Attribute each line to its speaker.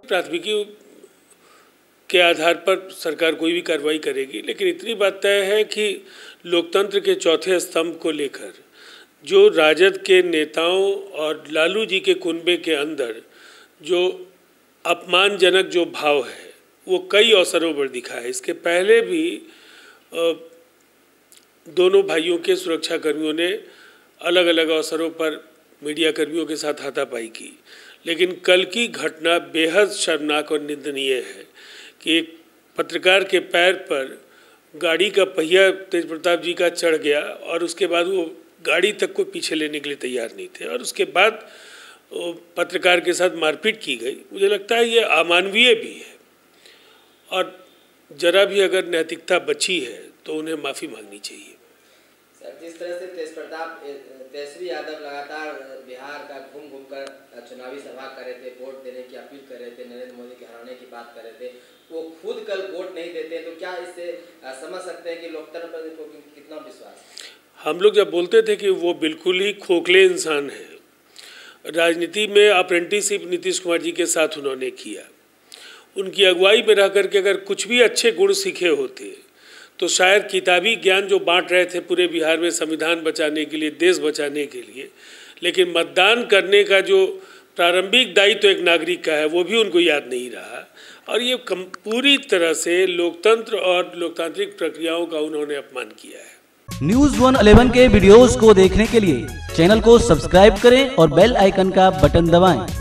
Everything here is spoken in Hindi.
Speaker 1: प्राथमिकी के आधार पर सरकार कोई भी कार्रवाई करेगी, लेकिन इतनी बात तय है कि लोकतंत्र के चौथे स्तंभ को लेकर जो राजद के नेताओं और लालू जी के कुनबे के अंदर जो अपमानजनक जो भाव है वो कई अवसरों पर दिखा है। इसके पहले भी दोनों भाइयों के सुरक्षाकर्मियों ने अलग अलग अवसरों पर मीडिया कर्मियों के साथ हाथापाई की, लेकिन कल की घटना बेहद शर्मनाक और निंदनीय है कि एक पत्रकार के पैर पर गाड़ी का पहिया तेज प्रताप जी का चढ़ गया और उसके बाद वो गाड़ी तक को पीछे लेने के लिए तैयार नहीं थे और उसके बाद पत्रकार के साथ मारपीट की गई। मुझे लगता है ये अमानवीय भी है और जरा भी अगर नैतिकता बची है तो उन्हें माफ़ी मांगनी चाहिए।
Speaker 2: सर, जिस तरह से तेजस्वी यादव लगातार बिहार का घूम कर चुनावी सभा कर रहे थे, वोट देने की अपील कर रहे थे, नरेंद्र मोदी के हराने की बात कर रहे थे, वो खुद कल वोट नहीं देते, तो क्या इससे समझ सकते हैं कि लोकतंत्र पर कितना विश्वास?
Speaker 1: हम लोग जब बोलते थे कि वो बिल्कुल ही खोखले इंसान हैं, राजनीति में अप्रेंटिसशिप नीतीश कुमार जी के साथ उन्होंने किया, उनकी अगुवाई में रह करके अगर कुछ भी अच्छे गुण सीखे होते तो शायद किताबी ज्ञान जो बांट रहे थे पूरे बिहार में संविधान बचाने के लिए, देश बचाने के लिए, लेकिन मतदान करने का जो प्रारंभिक दायित्व तो एक नागरिक का है वो भी उनको याद नहीं रहा और ये पूरी तरह से लोकतंत्र और लोकतांत्रिक प्रक्रियाओं का उन्होंने अपमान किया है।
Speaker 3: News 111 के वीडियोस को देखने के लिए चैनल को सब्सक्राइब करें और बेल आइकन का बटन दबाएं।